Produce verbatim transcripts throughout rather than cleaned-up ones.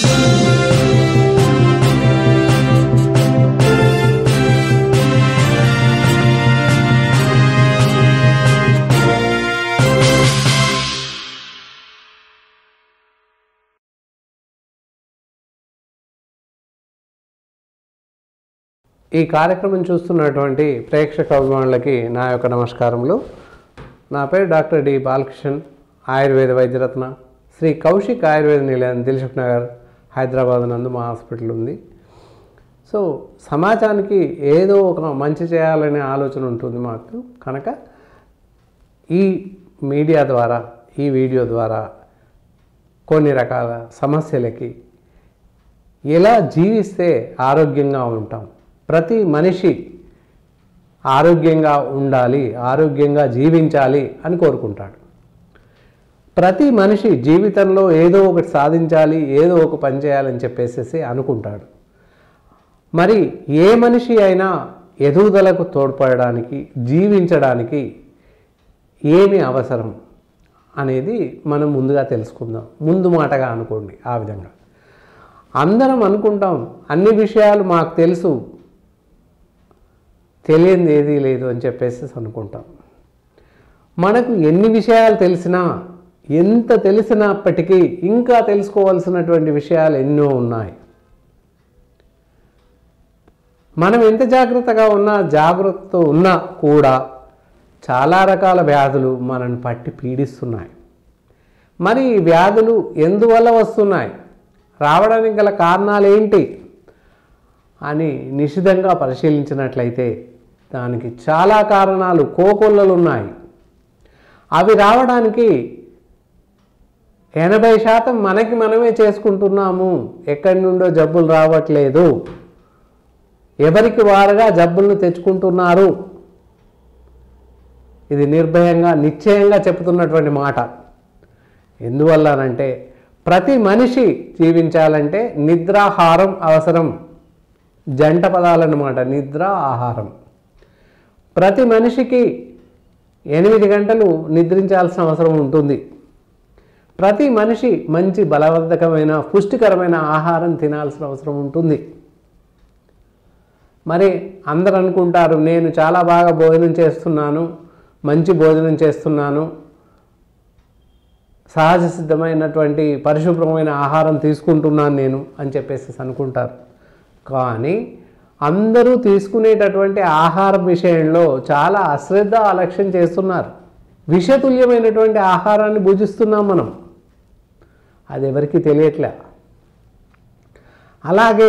ఈ కార్యక్రమం చూస్తున్నటువంటి ప్రేక్షక అభిమానులకి నా యొక్క నమస్కారములు. నా పేరు డాక్టర్ డి బాలకృష్ణన్, ఆయుర్వేద వైద్యరత్న, శ్రీ కౌశిక్ ఆయుర్వేద నిలయం, దిల్సుఖ్ నగర్, హైదరాబాద్ నందు మా హాస్పిటల్ ఉంది. సో సమాజానికి ఏదో ఒక మంచి చేయాలనే ఆలోచన ఉంటుంది మాకు. కనుక ఈ మీడియా ద్వారా, ఈ వీడియో ద్వారా కొన్ని రకాల సమస్యలకి ఎలా జీవిస్తే ఆరోగ్యంగా ఉంటాం, ప్రతి మనిషి ఆరోగ్యంగా ఉండాలి, ఆరోగ్యంగా జీవించాలి అని కోరుకుంటాడు. ప్రతి మనిషి జీవితంలో ఏదో ఒకటి సాధించాలి, ఏదో ఒక పని చేయాలని చెప్పేసి అనుకుంటాడు. మరి ఏ మనిషి అయినా ఎదుగుదలకు తోడ్పడడానికి, జీవించడానికి ఏమి అవసరం అనేది మనం ముందుగా తెలుసుకుందాం. ముందు మాటగా అనుకోండి. ఆ విధంగా అందరం అనుకుంటాం, అన్ని విషయాలు మాకు తెలుసు, తెలియనిది ఏదీ లేదు అని చెప్పేసి అనుకుంటాం. మనకు ఎన్ని విషయాలు తెలిసినా, ఎంత తెలిసినప్పటికీ ఇంకా తెలుసుకోవాల్సినటువంటి విషయాలు ఎన్నో ఉన్నాయి. మనం ఎంత జాగ్రత్తగా ఉన్నా, జాగ్రత్త ఉన్నా కూడా చాలా రకాల వ్యాధులు మనల్ని పట్టి పీడిస్తున్నాయి. మరి ఈ వ్యాధులు ఎందువల్ల వస్తున్నాయి, రావడానికి గల కారణాలు ఏంటి అని నిశితంగా పరిశీలించినట్లయితే దానికి చాలా కారణాలు, కోకొల్లలు ఉన్నాయి. అవి రావడానికి ఎనభై శాతం మనకి మనమే చేసుకుంటున్నాము. ఎక్కడి నుండో జబ్బులు రావట్లేదు, ఎవరికి వారుగా జబ్బులను తెచ్చుకుంటున్నారు. ఇది నిర్భయంగా, నిశ్చయంగా చెప్తున్నటువంటి మాట. ఎందువల్లనంటే ప్రతి మనిషి జీవించాలంటే నిద్రాహారం అవసరం. జంట పదాలన్నమాట, నిద్ర, ఆహారం. ప్రతి మనిషికి ఎనిమిది గంటలు నిద్రించాల్సిన అవసరం ఉంటుంది. ప్రతి మనిషి మంచి బలవర్ధకమైన, పుష్టికరమైన ఆహారం తినాల్సిన అవసరం ఉంటుంది. మరి అందరూ అనుకుంటారు, నేను చాలా బాగా భోజనం చేస్తున్నాను, మంచి భోజనం చేస్తున్నాను, సహజ సిద్ధమైనటువంటి పరిశుభ్రమైన ఆహారం తీసుకుంటున్నాను నేను అని చెప్పేసి అనుకుంటారు. కానీ అందరూ తీసుకునేటటువంటి ఆహారం విషయంలో చాలా అశ్రద్ధ, అలక్ష్యం చేస్తున్నారు. విషతుల్యమైనటువంటి ఆహారాన్ని భుజిస్తున్నాం మనం, అది ఎవరికి తెలియట్లే. అలాగే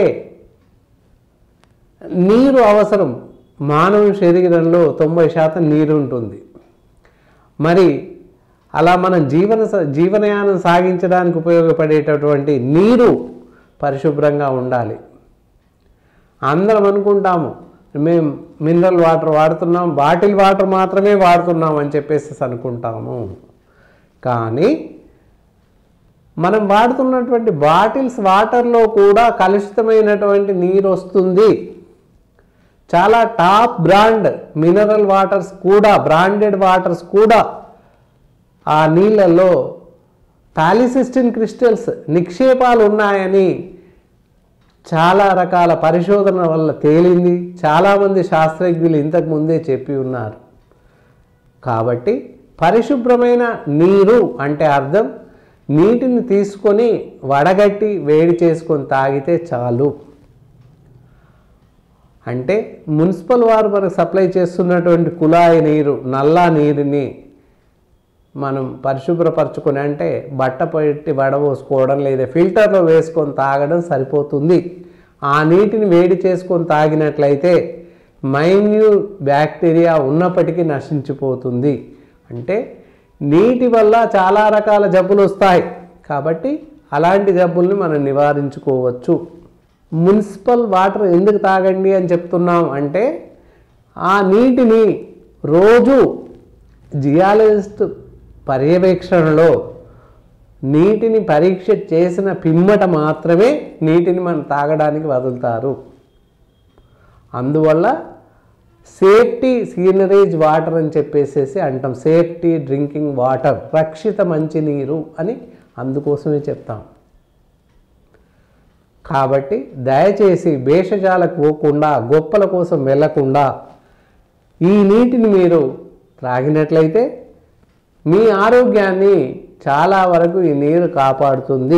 నీరు అవసరం. మానవ శరీరంలో తొంభై శాతం నీరు ఉంటుంది. మరి అలా మనం జీవన జీవనయానం సాగించడానికి ఉపయోగపడేటటువంటి నీరు పరిశుభ్రంగా ఉండాలి. అందరం అనుకుంటాము, మేము మినరల్ వాటర్ వాడుతున్నాం, బాటిల్ వాటర్ మాత్రమే వాడుతున్నాం అని చెప్పేసి అనుకుంటాము. కానీ మనం వాడుతున్నటువంటి బాటిల్స్ వాటర్లో కూడా కలుషితమైనటువంటి నీరు వస్తుంది. చాలా టాప్ బ్రాండ్ మినరల్ వాటర్స్ కూడా, బ్రాండెడ్ వాటర్స్ కూడా ఆ నీళ్ళల్లో పాలిసిస్టిన్ క్రిస్టల్స్ నిక్షేపాలు ఉన్నాయని చాలా రకాల పరిశోధన వల్ల తేలింది. చాలామంది శాస్త్రజ్ఞులు ఇంతకు ముందే చెప్పి ఉన్నారు. కాబట్టి పరిశుభ్రమైన నీరు అంటే అర్థం నీటిని తీసుకొని వడగట్టి వేడి చేసుకొని తాగితే చాలు. అంటే మున్సిపల్ వారు మనకు సప్లై చేస్తున్నటువంటి కుళాయి నీరు, నల్లా నీరుని మనం పరిశుభ్రపరచుకొని, అంటే బట్ట పెట్టి వడపోసుకోవడం లేదా ఫిల్టర్లో వేసుకొని తాగడం సరిపోతుంది. ఆ నీటిని వేడి చేసుకొని తాగినట్లయితే మైన్యూట్ బ్యాక్టీరియా ఉన్నప్పటికీ నశించిపోతుంది. అంటే నీటి వల్ల చాలా రకాల జబ్బులు వస్తాయి. కాబట్టి అలాంటి జబ్బుల్ని మనం నివారించుకోవచ్చు. మున్సిపల్ వాటర్ ఎందుకు తాగండి అని చెప్తున్నాం అంటే, ఆ నీటిని రోజు జియాలజిస్ట్ పర్యవేక్షణలో నీటిని పరీక్ష చేసిన పిమ్మట మాత్రమే నీటిని మనం తాగడానికి వదులుతారు. అందువల్ల సేఫ్టీ సీనరేజ్ వాటర్ అని చెప్పేసేసి అంటాం. సేఫ్టీ డ్రింకింగ్ వాటర్, రక్షిత మంచినీరు అని అందుకోసమే చెప్తాం. కాబట్టి దయచేసి భేషజాలకు పోకుండా గొప్పల కోసం వెళ్ళకుండా ఈ నీటిని మీరు త్రాగినట్లయితే మీ ఆరోగ్యాన్ని చాలా వరకు ఈ నీరు కాపాడుతుంది.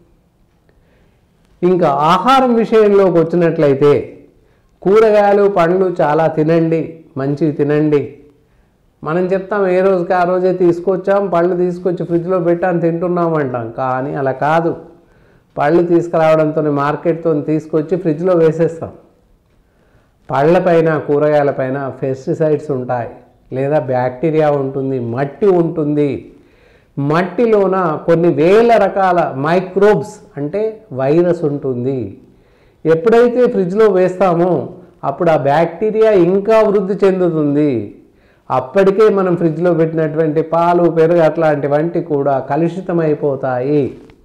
ఇంకా ఆహారం విషయంలోకి వచ్చినట్లయితే కూరగాయలు పండ్లు చాలా తినండి, మంచివి తినండి. మనం చెప్తాం ఏ రోజుకి ఆ రోజే తీసుకొచ్చాం, పళ్ళు తీసుకొచ్చి ఫ్రిడ్జ్లో పెట్టాను తింటున్నాం అంటాం. కానీ అలా కాదు. పళ్ళు తీసుకురావడంతో మార్కెట్తో తీసుకొచ్చి ఫ్రిడ్జ్లో వేసేస్తాం. పళ్ళపైన కూరగాయలపైన పెస్టిసైడ్స్ ఉంటాయి, లేదా బ్యాక్టీరియా ఉంటుంది, మట్టి ఉంటుంది. మట్టిలోన కొన్ని వేల రకాల మైక్రోబ్స్ అంటే వైరస్ ఉంటుంది. ఎప్పుడైతే ఫ్రిడ్జ్లో వేస్తామో అప్పుడు ఆ బ్యాక్టీరియా ఇంకా వృద్ధి చెందుతుంది. అప్పటికే మనం ఫ్రిడ్జ్లో పెట్టినటువంటి పాలు పెరుగు అట్లాంటివంటి కూడా కలుషితమైపోతాయి.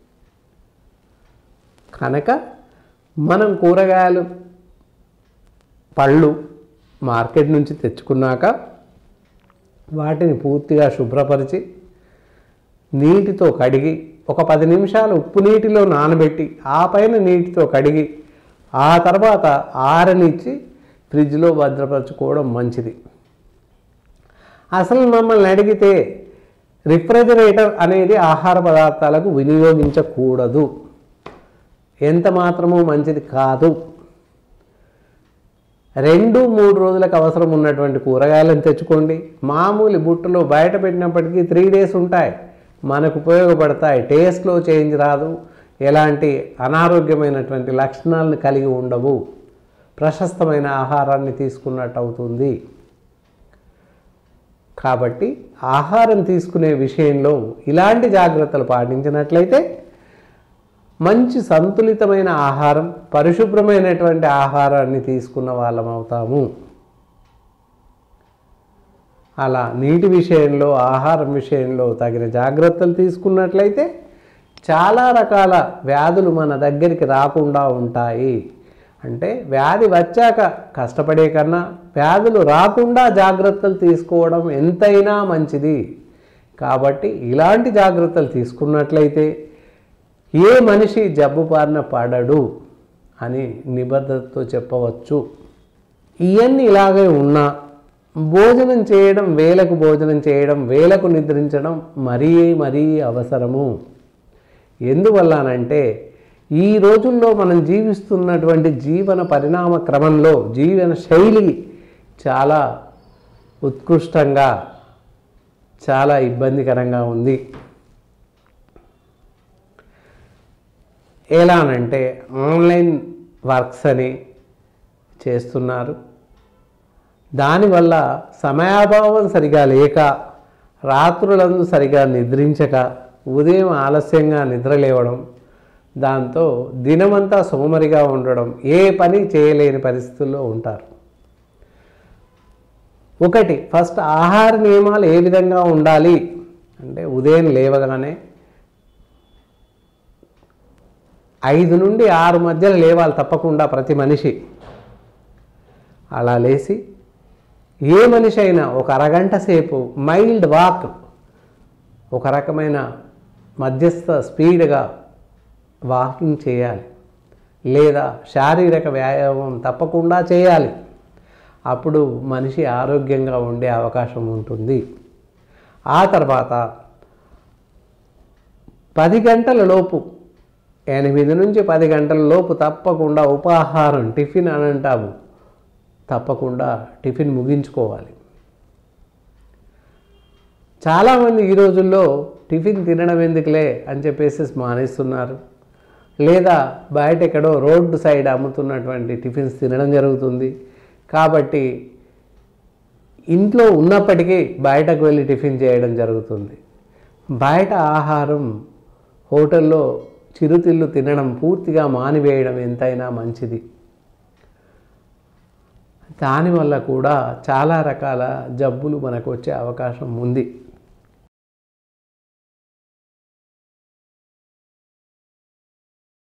కనుక మనం కూరగాయలు పళ్ళు మార్కెట్ నుంచి తెచ్చుకున్నాక వాటిని పూర్తిగా శుభ్రపరిచి నీటితో కడిగి ఒక పది నిమిషాలు ఉప్పు నీటిలో నానబెట్టి ఆ పైన నీటితో కడిగి ఆ తర్వాత ఆరనిచ్చి ఫ్రిడ్జ్లో భద్రపరచుకోవడం మంచిది. అసలు మమ్మల్ని అడిగితే రిఫ్రిజిరేటర్ అనేది ఆహార పదార్థాలకు వినియోగించకూడదు, ఎంత మాత్రమూ మంచిది కాదు. రెండు మూడు రోజులకు అవసరం ఉన్నటువంటి కూరగాయలను తెచ్చుకోండి. మామూలు బుట్టలో బయట పెట్టినప్పటికీ త్రీ డేస్ ఉంటాయి, మనకు ఉపయోగపడతాయి. టేస్ట్లో చేంజ్ రాదు, ఎలాంటి అనారోగ్యమైనటువంటి లక్షణాలను కలిగి ఉండవు, ప్రశస్తమైన ఆహారాన్ని తీసుకున్నట్టు అవుతుంది. కాబట్టి ఆహారం తీసుకునే విషయంలో ఇలాంటి జాగ్రత్తలు పాటించినట్లయితే మంచి సంతులితమైన ఆహారం, పరిశుభ్రమైనటువంటి ఆహారాన్ని తీసుకున్న వాళ్ళం అవుతాము. అలా నీటి విషయంలో ఆహారం విషయంలో తగిన జాగ్రత్తలు తీసుకున్నట్లయితే చాలా రకాల వ్యాధులు మన దగ్గరికి రాకుండా ఉంటాయి. అంటే వ్యాధి వచ్చాక కష్టపడే కన్నా వ్యాధులు రాకుండా జాగ్రత్తలు తీసుకోవడం ఎంతైనా మంచిది. కాబట్టి ఇలాంటి జాగ్రత్తలు తీసుకున్నట్లయితే ఏ మనిషి జబ్బు బారిన పడడు అని నిబద్ధతతో చెప్పవచ్చు. ఇవన్నీ ఇలాగే ఉన్నా భోజనం చేయడం, వేలకు భోజనం చేయడం, వేలకు నిద్రించడం మరీ మరీ అవసరము. ఎందువల్లనంటే ఈ రోజుల్లో మనం జీవిస్తున్నటువంటి జీవన పరిణామ క్రమంలో జీవన శైలి చాలా ఉత్కృష్టంగా, చాలా ఇబ్బందికరంగా ఉంది. ఎలానంటే ఆన్లైన్ వర్క్స్ అని చేస్తున్నారు. దానివల్ల సమయాభావం సరిగా లేక, రాత్రులందు సరిగా నిద్రించక, ఉదయం ఆలస్యంగా నిద్రలేవడం, దాంతో దినమంతా సోమరిగా ఉండడం, ఏ పని చేయలేని పరిస్థితుల్లో ఉంటారు. ఒకటి ఫస్ట్ ఆహార నియమాలు ఏ విధంగా ఉండాలి అంటే ఉదయం లేవగానే ఐదు నుండి ఆరు మధ్యలో లేవాలి తప్పకుండా ప్రతి మనిషి. అలా లేచి ఏ మనిషి అయినా ఒక అరగంట సేపు మైల్డ్ వాక్, ఒక రకమైన మధ్యస్థ స్పీడ్గా వాకింగ్ చేయాలి, లేదా శారీరక వ్యాయామం తప్పకుండా చేయాలి. అప్పుడు మనిషి ఆరోగ్యంగా ఉండే అవకాశం ఉంటుంది. ఆ తర్వాత పది గంటల లోపు, ఎనిమిది నుంచి పది గంటల లోపు తప్పకుండా ఉపాహారం, టిఫిన్ అని అంటాము, తప్పకుండా టిఫిన్ ముగించుకోవాలి. చాలామంది ఈ రోజుల్లో టిఫిన్ తినడం ఎందుకులే అని చెప్పేసి మానేస్తున్నారు, లేదా బయట ఎక్కడో రోడ్డు సైడ్ అమ్ముతున్నటువంటి టిఫిన్స్ తినడం జరుగుతుంది. కాబట్టి ఇంట్లో ఉన్నప్పటికీ బయటకు వెళ్ళి టిఫిన్ చేయడం జరుగుతుంది. బయట ఆహారం, హోటల్లో చిరుతిళ్ళు తినడం పూర్తిగా మానివేయడం ఎంతైనా మంచిది. దానివల్ల కూడా చాలా రకాల జబ్బులు మనకు వచ్చే అవకాశం ఉంది.